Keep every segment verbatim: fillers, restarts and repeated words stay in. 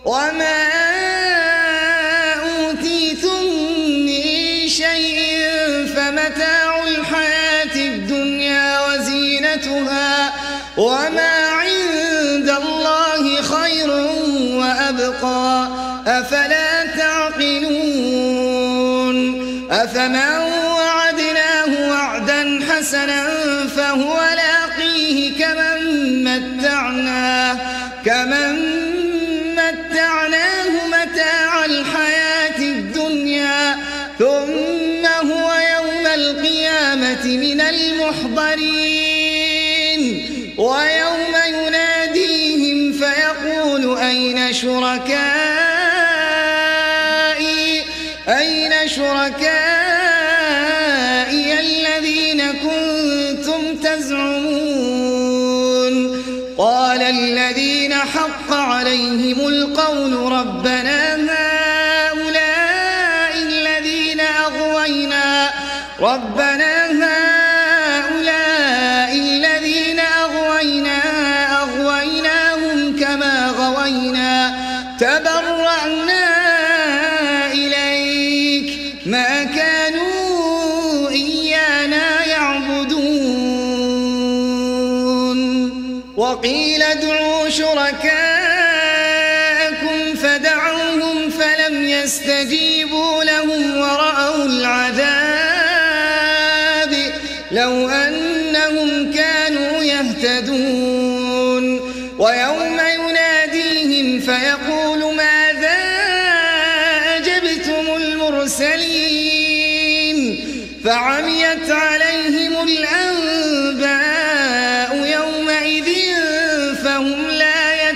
وما أوتيتم من شيء فمتاع الحياة الدنيا وزينتها وما عند الله خير وأبقى أفلا تعقلون أفمن وعدناه وعدا حسنا فهو لاقيه كمن متعناه كمن متعناه متاع الحياة الدنيا ثم هو يوم القيامة من المحضرين ويوم يناديهم فيقول أين شركائي أين شركائي الذين كنتم تزعمون قال الذين حق عليهم القول ربنا هؤلاء الذين أغوينا ربنا هؤلاء الذين أغوينا أغويناهم كما غوينا تبرأنا إليك ما كانوا إيانا يعبدون وقيل ادعوا شركاءكم فدعوهم فلم يستجيبوا لهم ورأوا العذاب لو أنهم كانوا يهتدون ويوم يناديهم فيقول ماذا أجبتم المرسلين فعميت عليهم الأنباء يومئذ فهم لا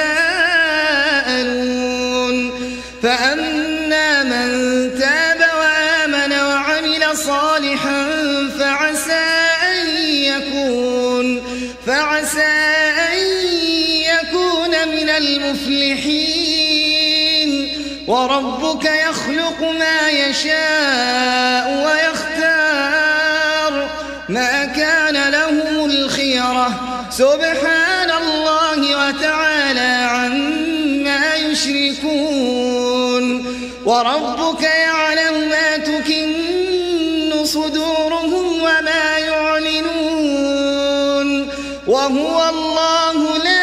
يتساءلون فأما من تاب وآمن وعمل صالحا فعسى أن يكون فعسى أن يكون من المفلحين وربك يخلق ما يشاء ويختار ما كان لهم الخيرة سبحان الله وتعالى عما يشركون وربك يعلم ما تكن صدورهم وما يعلنون وهو الله لا